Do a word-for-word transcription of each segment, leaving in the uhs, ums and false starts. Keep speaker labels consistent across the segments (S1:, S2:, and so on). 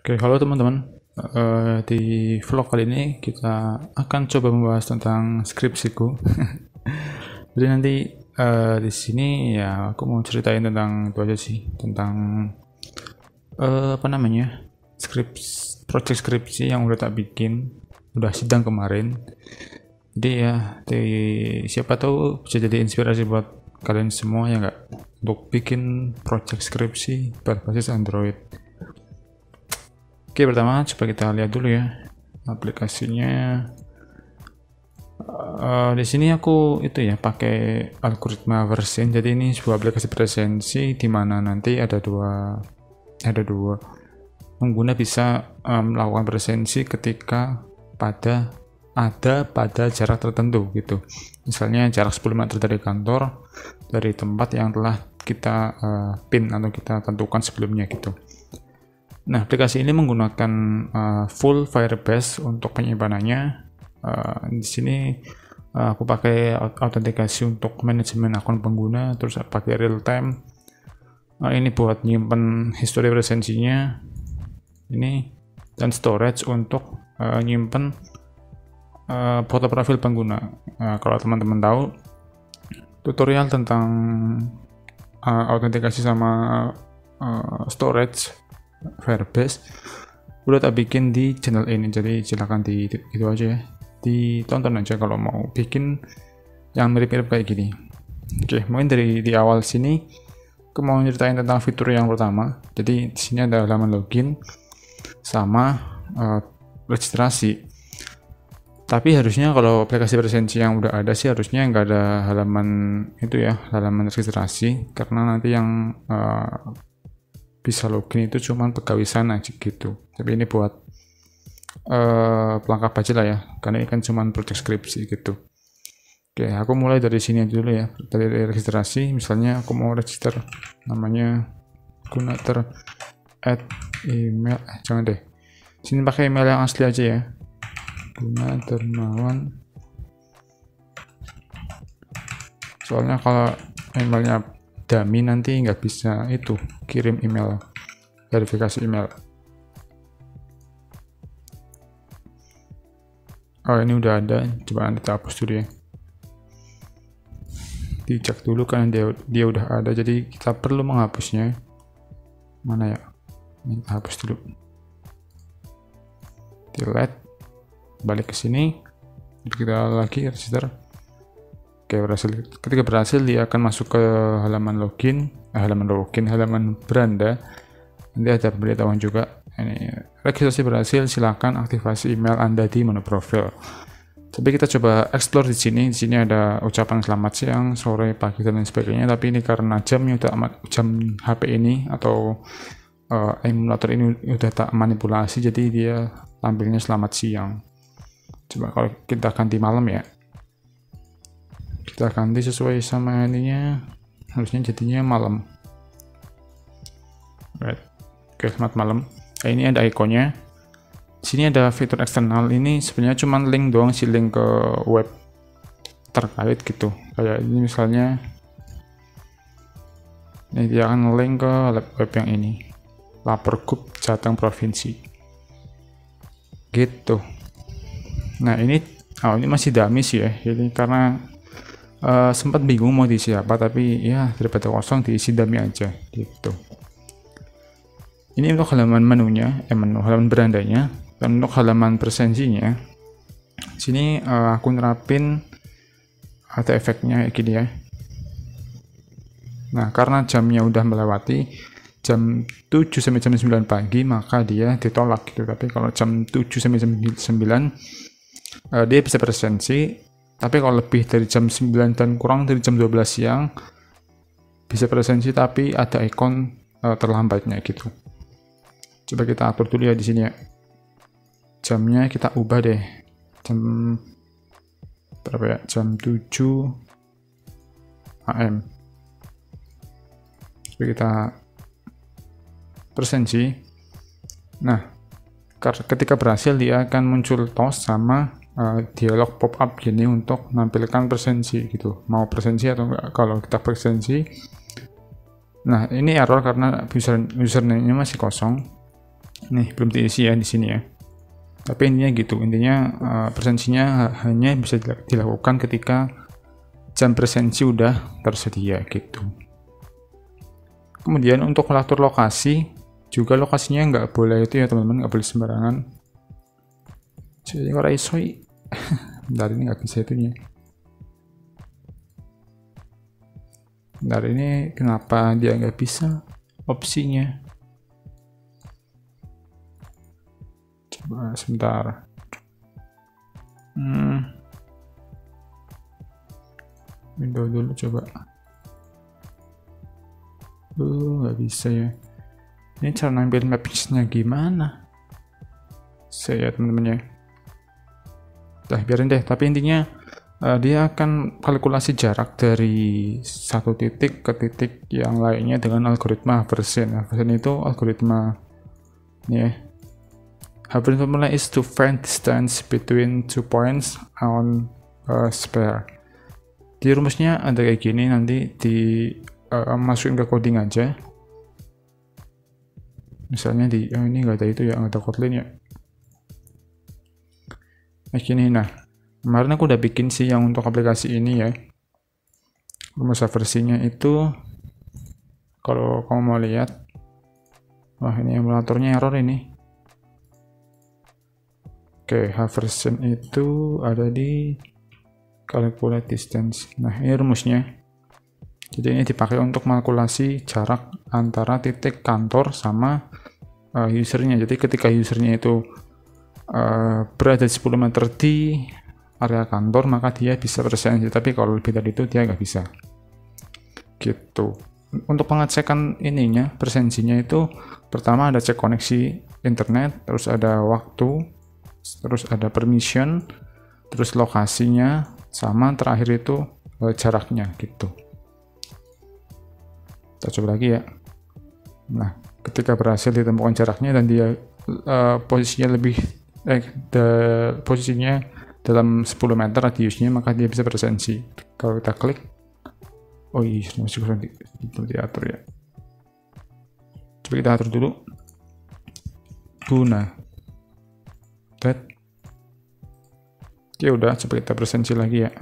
S1: Oke, halo teman-teman. Eh, di vlog kali ini kita akan coba membahas tentang skripsiku. Jadi nanti eh, di sini ya aku mau ceritain tentang itu aja sih, tentang eh, apa namanya skrips, project skripsi yang udah tak bikin, udah sidang kemarin. Jadi ya, di, siapa tahu bisa jadi inspirasi buat kalian semua ya nggak, untuk bikin project skripsi berbasis Android. Oke, pertama coba kita lihat dulu ya aplikasinya. Uh, di sini aku itu ya pakai algoritma version. Jadi ini sebuah aplikasi presensi di mana nanti ada dua ada dua pengguna bisa um, melakukan presensi ketika pada ada pada jarak tertentu gitu. Misalnya jarak sepuluh meter dari kantor, dari tempat yang telah kita uh, pin atau kita tentukan sebelumnya gitu. Nah, aplikasi ini menggunakan uh, full Firebase untuk penyimpanannya. Uh, di sini uh, aku pakai autentikasi untuk manajemen akun pengguna, terus pakai real time. Uh, ini buat nyimpen history presensinya. Ini dan storage untuk uh, nyimpen uh, foto profil pengguna. Uh, kalau teman-teman tahu tutorial tentang uh, autentikasi sama uh, storage Firebase udah tak bikin di channel ini, jadi silahkan di itu aja ya, ditonton aja kalau mau bikin yang mirip-mirip kayak gini. Oke, mungkin dari di awal sini aku mau ceritain tentang fitur yang pertama. Jadi di sini ada halaman login sama uh, registrasi. Tapi harusnya kalau aplikasi presensi yang udah ada sih harusnya nggak ada halaman itu ya, halaman registrasi, karena nanti yang uh, bisa login itu cuman pegawai sana aja gitu. Tapi ini buat uh, pelengkap aja lah ya, karena ini kan cuman project skripsi gitu. Oke, aku mulai dari sini aja dulu ya, dari registrasi. Misalnya aku mau register namanya Gunater at email, eh, jangan deh, sini pakai email yang asli aja ya, Gunatermawan. Soalnya kalau emailnya dummy nanti nggak bisa itu kirim email verifikasi email. Oh, ini udah ada, coba nanti kita hapus dulu ya, dicek dulu kan dia dia udah ada, jadi kita perlu menghapusnya. Mana ya, ini kita hapus dulu, delete, balik ke sini, kita lagi register. Oke, berhasil. Ketika berhasil dia akan masuk ke halaman login, eh, halaman login, halaman beranda. Nanti ada pemberitahuan juga. Ini registrasi berhasil, silakan aktifasi email Anda di menu profil. Tapi kita coba explore di sini. Di sini ada ucapan selamat siang, sore, pagi dan lain sebagainya. Tapi ini karena jamnya udah jam H P ini atau uh, emulator ini udah tak manipulasi, jadi dia tampilnya selamat siang. Coba kalau kita ganti malam ya. Kita ganti sesuai sama ininya, harusnya jadinya malam. Right. Oke, selamat malam. Nah, ini ada ikonnya. Sini ada fitur eksternal. Ini sebenarnya cuma link doang sih, link ke web terkait gitu. Kayak ini misalnya, ini dia akan link ke web yang ini, Lapergub Jateng Provinsi. Gitu. Nah ini, oh ini masih dummy sih ya. Ini karena Uh, sempat bingung mau diisi apa, tapi ya daripada kosong diisi dummy aja gitu. Ini untuk halaman menunya, eh menu halaman berandanya. Dan untuk halaman presensinya, sini uh, aku nerapin ada efeknya kayak gini ya. Nah, karena jamnya udah melewati jam tujuh sampai jam sembilan pagi, maka dia ditolak gitu. Tapi kalau jam tujuh sampai jam sembilan uh, dia bisa presensi. Tapi kalau lebih dari jam sembilan dan kurang dari jam dua belas siang bisa presensi, tapi ada ikon uh, terlambatnya gitu. Coba kita atur dulu ya di sini ya. Jamnya kita ubah deh. Jam berapa ya? Jam tujuh A M. Coba kita presensi. Nah, ketika berhasil dia akan muncul toast sama Uh, dialog pop up gini untuk menampilkan presensi gitu, mau presensi atau enggak. Kalau kita presensi, nah ini error karena user username-nya masih kosong. nih belum diisi ya di sini ya. Tapi intinya gitu, intinya uh, presensinya hanya bisa dilakukan ketika jam presensi udah tersedia gitu. Kemudian untuk mengatur lokasi juga, lokasinya nggak boleh itu ya teman-teman, nggak boleh sembarangan. Jadi orang isoi, bentar ini nggak bisa itunya. Bentar ini kenapa dia nggak bisa opsinya? Coba sebentar. Hmm. Window dulu coba. Uh, nggak bisa ya. Ini cara nampilin mapping-nya gimana? Saya teman-teman ya. Dah biarin deh. Tapi intinya uh, dia akan kalkulasi jarak dari satu titik ke titik yang lainnya dengan algoritma Haversian. Haversian itu algoritma ini ya. Haversian formula is to find distance between two points on a sphere. Di rumusnya ada kayak gini, nanti di uh, masukin ke coding aja. Misalnya di oh ini nggak ada itu ya, nggak ada Kotlin ya. Kayak gini. Nah, kemarin aku udah bikin sih yang untuk aplikasi ini ya. Rumus Haversiannya itu, kalau kamu mau lihat, wah ini emulatornya error ini. Oke, Haversian itu ada di calculate distance. Nah, ini rumusnya. Jadi ini dipakai untuk kalkulasi jarak antara titik kantor sama uh, usernya. Jadi ketika usernya itu uh, berada di sepuluh meter di area kantor, maka dia bisa presensi. Tapi kalau lebih dari itu dia nggak bisa. Gitu. Untuk pengecekan ininya, presensinya itu pertama ada cek koneksi internet, terus ada waktu, terus ada permission, terus lokasinya, sama terakhir itu uh, jaraknya gitu. Kita coba lagi ya. Nah, ketika berhasil ditemukan jaraknya dan dia uh, posisinya lebih eh the, posisinya dalam sepuluh meter radiusnya, maka dia bisa presensi. Kalau kita klik, oh iya masih kurang di, diatur ya. Coba kita atur dulu. Guna. That. Oke udah, coba kita presensi lagi ya.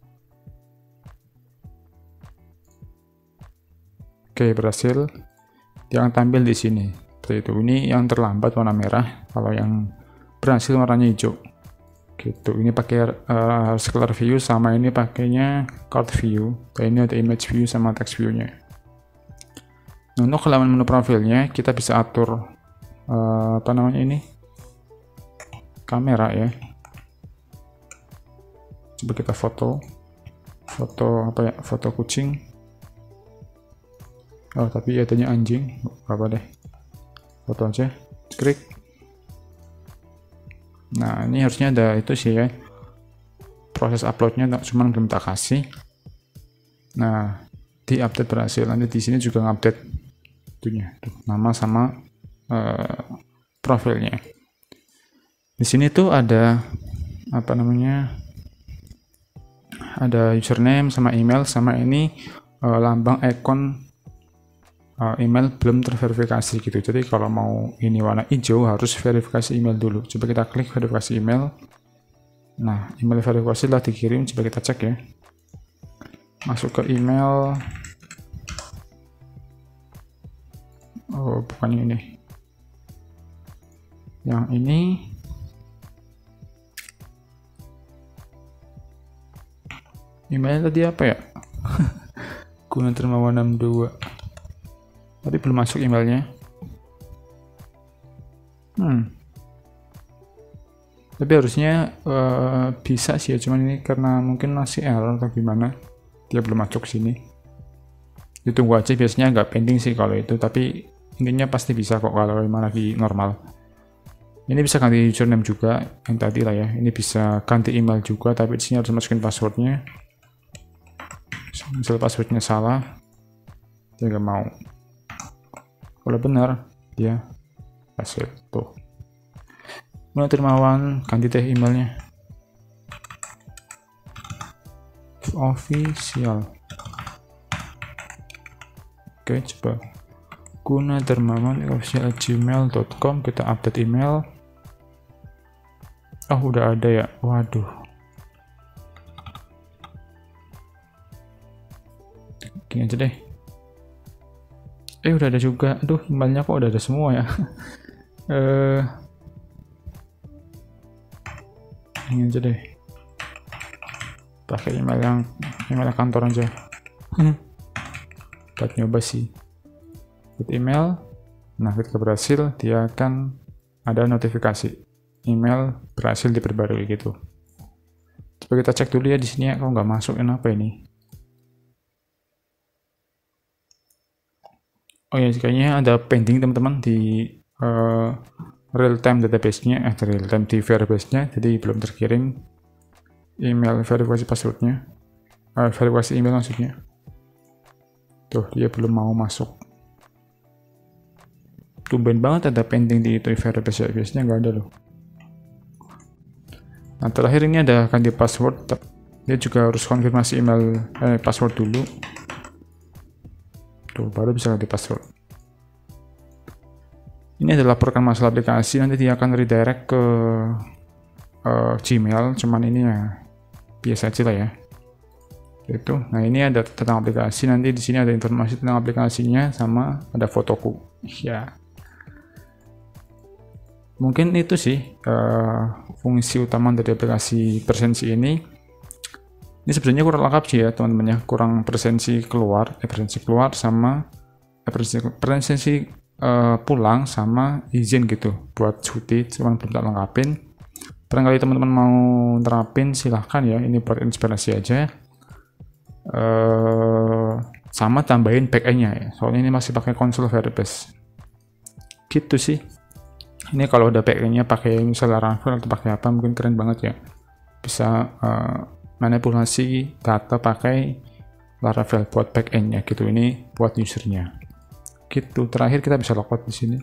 S1: Oke, berhasil. Yang tampil di sini seperti itu. Ini yang terlambat warna merah, kalau yang berhasil warnanya hijau. Gitu. Ini pakai uh, scalar view, sama ini pakainya card view. Dan ini ada image view sama text view-nya. Nah, untuk halaman menu profilnya kita bisa atur uh, apa namanya ini? Kamera ya. Coba kita foto. Foto apa ya? Foto kucing. Oh, tapi adanya anjing. Apa deh? Foto aja. Klik. Nah, ini harusnya ada itu sih ya. Proses uploadnya cuma belum tak kasih. Nah, di update berhasil. Nanti di sini juga ngupdate itunya, tuh, nama sama uh, profilnya. Di sini tuh ada apa namanya? Ada username sama email, sama ini uh, lambang icon uh, email belum terverifikasi gitu. Jadi kalau mau ini warna hijau harus verifikasi email dulu. Coba kita klik verifikasi email. Nah, email verifikasi telah dikirim. Coba kita cek ya. Masuk ke email. Oh, bukan ini. Yang ini. Email tadi apa ya? Guna Termawan enam puluh dua. Tadi belum masuk emailnya. Hmm. Tapi harusnya uh, bisa sih ya, cuman ini karena mungkin masih error atau gimana, dia belum masuk sini. Ditunggu aja, biasanya nggak pending sih kalau itu, tapi intinya pasti bisa kok kalau memang lagi normal. Ini bisa ganti username juga, yang tadi lah ya. Ini bisa ganti email juga, tapi di sini harus masukin passwordnya. Misal passwordnya salah, dia nggak mau. Kalau benar, dia hasil tuh. Mulai Termawan, ganti deh emailnya. Official. Oke, coba gunadarmawan official at gmail dot com. Kita update email. Oh, udah ada ya. Waduh. Gini aja deh. Eh, udah ada juga. Aduh, emailnya kok udah ada semua ya. Eh, ini aja deh. Pakai email yang email kantor aja. Buat nyoba sih. Buat email. Nah, ketika berhasil, dia akan ada notifikasi email berhasil diperbarui gitu. Coba kita cek dulu ya di sini ya, kalau nggak masuk kenapa ini? Oh ya, kayaknya ada pending teman-teman di uh, real time database-nya, eh real time di Firebase-nya, jadi belum terkirim email verifikasi passwordnya, uh, verifikasi email maksudnya. Tuh, dia belum mau masuk. Tumben banget ada pending di itu Firebase-nya, nggak ada loh. Nah, terakhir ini ada ganti password, dia juga harus konfirmasi email eh, password dulu. Tuh, baru bisa ganti password. Ini adalah laporkan masalah aplikasi, nanti dia akan redirect ke uh, Gmail, cuman ini ya biasa aja lah ya. Itu. Nah, ini ada tentang aplikasi, nanti di sini ada informasi tentang aplikasinya sama ada fotoku. Ya. Mungkin itu sih uh, fungsi utama dari aplikasi Presensi ini. Ini sebenarnya kurang lengkap sih ya teman-teman ya, kurang presensi keluar, eh, presensi keluar sama eh, presensi, presensi uh, pulang sama izin gitu buat cuti, cuman belum tak lengkapin. Barangkali teman-teman mau terapin silahkan ya, ini buat inspirasi aja. Uh, sama tambahin backend-nya ya, soalnya ini masih pakai konsol Firebase. Gitu sih. Ini kalau udah backend-nya pakai misalnya Laravel atau pakai apa, mungkin keren banget ya. Bisa uh, manipulasi data pakai Laravel buat backend-nya gitu, ini buat usernya gitu. Terakhir kita bisa logout di sini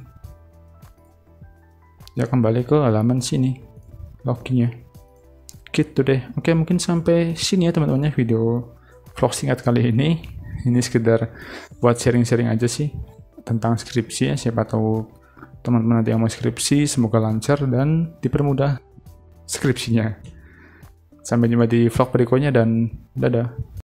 S1: ya, kembali ke halaman sini loginnya gitu deh. Oke, mungkin sampai sini ya teman-teman ya video vlog singkat kali ini. Ini sekedar buat sharing-sharing aja sih tentang skripsi ya, siapa tahu teman-teman nanti yang mau skripsi semoga lancar dan dipermudah skripsinya. Sampai jumpa di vlog berikutnya dan dadah.